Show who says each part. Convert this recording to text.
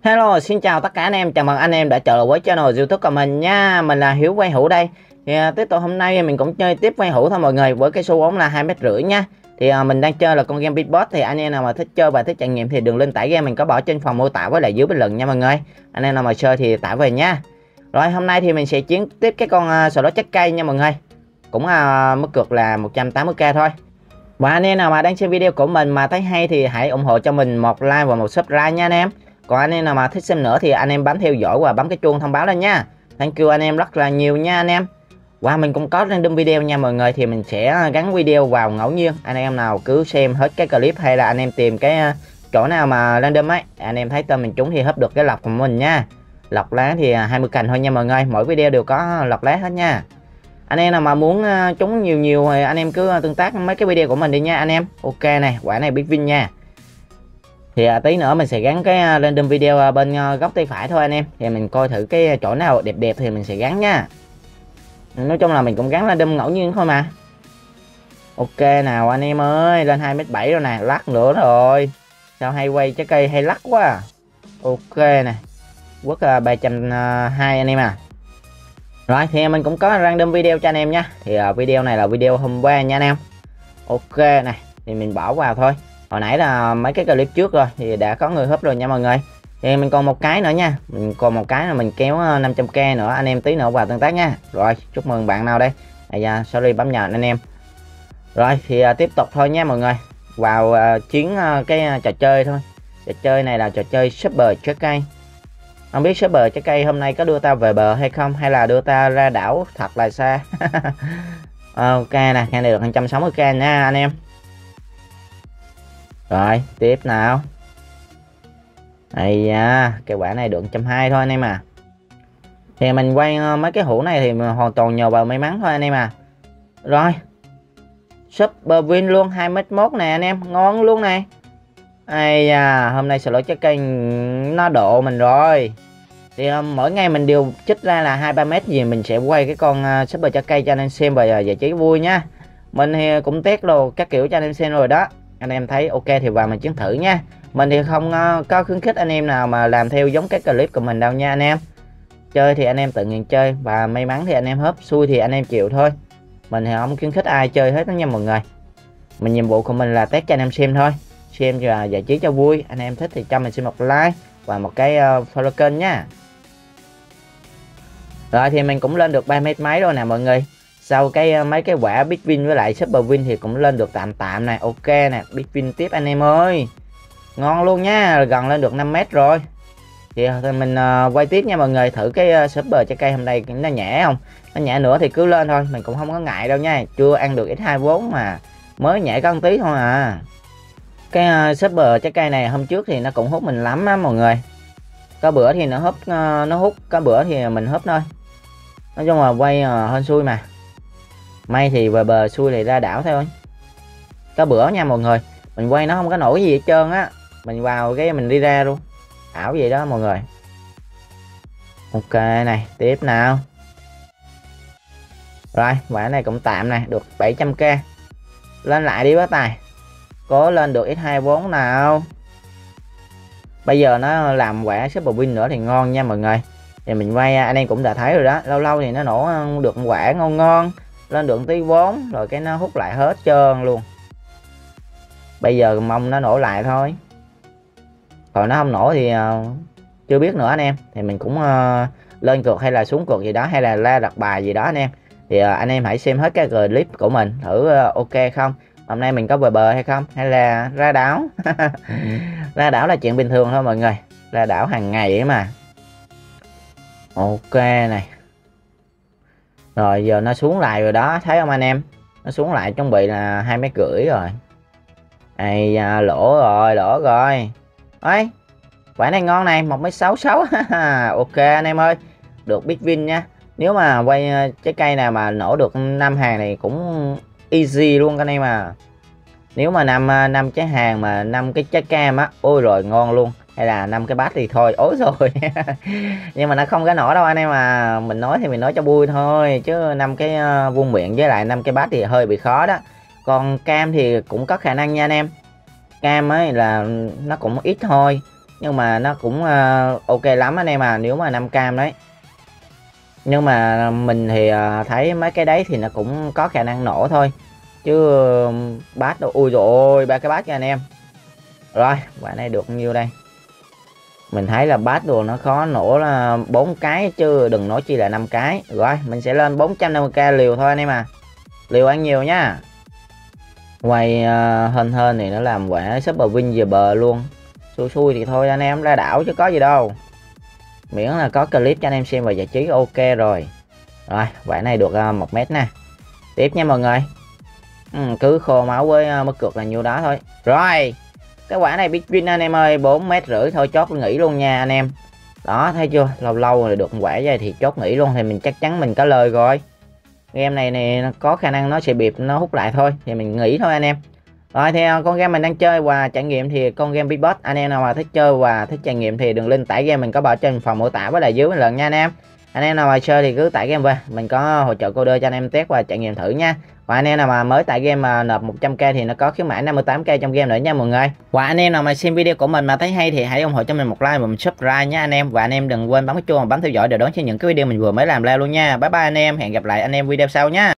Speaker 1: Hello, xin chào tất cả anh em, chào mừng anh em đã trở lại với channel YouTube của mình nha. Mình là Hiếu Quang Hữu đây. Tiếp tục hôm nay mình cũng chơi tiếp Quang Hữu thôi mọi người, với cái số vốn là 2,5 m nha. Mình đang chơi là con game Big Boss, thì anh em nào mà thích chơi và thích trải nghiệm thì đừng lên tải game, mình có bỏ trên phần mô tả với lại dưới bình luận nha mọi người. Anh em nào mà chơi thì tải về nha. Rồi hôm nay thì mình sẽ chiến tiếp cái con sò lốt trái cây nha mọi người. Cũng mức cược là 180k thôi. Và anh em nào mà đang xem video của mình mà thấy hay thì hãy ủng hộ cho mình một like và một subscribe nha anh em. Còn anh em nào mà thích xem nữa thì anh em bấm theo dõi và bấm cái chuông thông báo lên nha. Thank you anh em rất là nhiều nha anh em. Và mình cũng có random video nha mọi người, thì mình sẽ gắn video vào ngẫu nhiên. Anh em nào cứ xem hết cái clip hay là anh em tìm cái chỗ nào mà random ấy, anh em thấy tên mình trúng thì hấp được cái lọc của mình nha. Lọc lá thì 20 cành thôi nha mọi người, mỗi video đều có lọc lá hết nha. Anh em nào mà muốn trúng nhiều thì anh em cứ tương tác mấy cái video của mình đi nha anh em. Ok này, quả này Big Win nha. Thì tí nữa mình sẽ gắn cái random video bên góc tay phải thôi anh em. Thì mình coi thử cái chỗ nào đẹp đẹp thì mình sẽ gắn nha. Nói chung là mình cũng gắn random ngẫu nhiên thôi mà. Ok nào anh em ơi, lên 2,7 m rồi nè, lắc nữa rồi. Sao hay quay trái cây hay lắc quá à. Ok nè, quất 320 anh em à. Rồi thì mình cũng có random video cho anh em nha. Thì video này là video hôm qua nha anh em. Ok này, thì mình bỏ vào thôi. Hồi nãy là mấy cái clip trước rồi thì đã có người húp rồi nha mọi người. Thì mình còn một cái nữa nha. Mình còn một cái là mình kéo 500k nữa, anh em tí nữa vào tương tác nha. Rồi chúc mừng bạn nào đây. Sorry bấm nhầm anh em. Rồi thì tiếp tục thôi nha mọi người. Vào chiến cái trò chơi thôi. Trò chơi này là trò chơi Super trái cây. Không biết Super trái cây hôm nay có đưa ta về bờ hay không, hay là đưa ta ra đảo thật là xa. Ok nè, nghe này được 160k nha anh em. Rồi tiếp nào. Ây da, cái quả này được 120 thôi anh em à. Thì mình quay mấy cái hũ này thì hoàn toàn nhờ vào may mắn thôi anh em à. Rồi Super Win luôn, 2,1 m nè anh em, ngon luôn này. Ây da, hôm nay sờ lỗi trái cây nó độ mình rồi. Thì mỗi ngày mình đều trích ra là 2-3 mét gì mình sẽ quay cái con Super trái cây cho anh em xem và giải trí vui nha. Mình thì cũng test đồ các kiểu cho anh em xem rồi đó. Anh em thấy ok thì vào mình chiến thử nha. Mình thì không có khuyến khích anh em nào mà làm theo giống cái clip của mình đâu nha anh em. Chơi thì anh em tự nguyện chơi, và may mắn thì anh em hớp, xui thì anh em chịu thôi. Mình thì không khuyến khích ai chơi hết đó nha mọi người. Nhiệm vụ của mình là test cho anh em xem thôi, xem và giải trí cho vui. Anh em thích thì cho mình xin một like và một cái follow kênh nha. Rồi thì mình cũng lên được 3 mét mấy rồi nè mọi người. Sau cái mấy cái quả Big Win với lại Super Win thì cũng lên được tạm tạm này. Ok nè, Big Win tiếp anh em ơi. Ngon luôn nha, gần lên được 5 mét rồi. Thì mình quay tiếp nha mọi người, thử cái Super trái cây hôm nay nó nhẹ không. Nó nhẹ nữa thì cứ lên thôi, mình cũng không có ngại đâu nha. Chưa ăn được X24 mà, mới nhẹ có 1 tí thôi à. Cái Super trái cây này hôm trước thì nó cũng hút mình lắm á mọi người. Có bữa thì nó hút, có bữa thì mình húp thôi. Nói chung là quay hên xui mà. May thì về bờ, xui thì ra đảo thôi. Có bữa nha mọi người, mình quay nó không có nổi gì hết trơn á. Mình vào cái mình đi ra luôn. Ảo vậy đó mọi người. Ok này, tiếp nào. Rồi, quả này cũng tạm này, được 700k. Lên lại đi bác tài. Cố lên được X24 nào. Bây giờ nó làm quả Super Win nữa thì ngon nha mọi người. Thì mình quay anh em cũng đã thấy rồi đó, lâu lâu thì nó nổ được quả ngon ngon, lên được tí vốn rồi cái nó hút lại hết trơn luôn. Bây giờ mong nó nổ lại thôi, còn nó không nổ thì chưa biết nữa anh em. Thì mình cũng lên cược hay là xuống cược gì đó, hay là la đặt bài gì đó anh em. Thì anh em hãy xem hết cái clip của mình thử ok không, hôm nay mình có về bờ hay không, hay là ra đảo. Ra đảo là chuyện bình thường thôi mọi người, ra đảo hàng ngày ấy mà. Ok này. Rồi giờ nó xuống lại rồi đó, thấy không anh em, nó xuống lại chuẩn bị là 2,5 m rồi. Ây da, lỗ rồi, lỗ rồi. Ấy, quả này ngon này, 1,66 m. Ok anh em ơi, được Big Win nha. Nếu mà quay trái cây nào mà nổ được 5 hàng này cũng easy luôn anh em à. Nếu mà năm trái hàng mà 5 cái trái cam á, ôi rồi ngon luôn. Hay là 5 cái bát thì thôi ối rồi. Nhưng mà nó không có nổi đâu anh em à. Mình nói thì mình nói cho vui thôi, chứ 5 cái vuông miệng với lại 5 cái bát thì hơi bị khó đó. Còn cam thì cũng có khả năng nha anh em. Cam ấy là nó cũng ít thôi. nhưng mà nó cũng ok lắm anh em à, nếu mà 5 cam đấy. Nhưng mà mình thì thấy mấy cái đấy thì nó cũng có khả năng nổ thôi, chứ bát đâu. Ui dồi ôi, 3 cái bát nha anh em. Rồi quả này được nhiêu đây? Mình thấy là bát đồ nó khó nổ là 4 cái chứ đừng nói chi là 5 cái. Rồi mình sẽ lên 450k liều thôi anh em à, liều ăn nhiều nhá. Quay hên hên thì nó làm quả super win về bờ luôn. Xui xui thì thôi anh em, ra đảo chứ có gì đâu, miễn là có clip cho anh em xem và giải trí ok rồi. Rồi quả này được 1 mét nè. Tiếp nha mọi người. Cứ khô máu với mức cược là nhiêu đó thôi. Rồi cái quả này big win anh em ơi, 4,5 mét thôi, chốt nghỉ luôn nha anh em. Đó thấy chưa, lâu lâu rồi được quả vậy thì chốt nghỉ luôn, thì mình chắc chắn mình có lời rồi. Game này thì có khả năng nó sẽ bịp nó hút lại thôi, thì mình nghỉ thôi anh em. Rồi thì con game mình đang chơi và trải nghiệm thì con game Big Boss, anh em nào mà thích chơi và thích trải nghiệm thì đừng link tải game mình có bỏ trên phần mô tả với lại dưới bình luận nha anh em. Anh em nào mà chơi thì cứ tải game về, mình có hỗ trợ code cho anh em test và trải nghiệm thử nha. Và anh em nào mà mới tải game mà nộp 100k thì nó có khuyến mãi 58k trong game nữa nha mọi người. Và anh em nào mà xem video của mình mà thấy hay thì hãy ủng hộ cho mình một like và một subscribe nha anh em. Và anh em đừng quên bấm cái chuông và bấm theo dõi để đón xem những cái video mình vừa mới làm ra luôn nha. Bye bye anh em, hẹn gặp lại anh em video sau nha.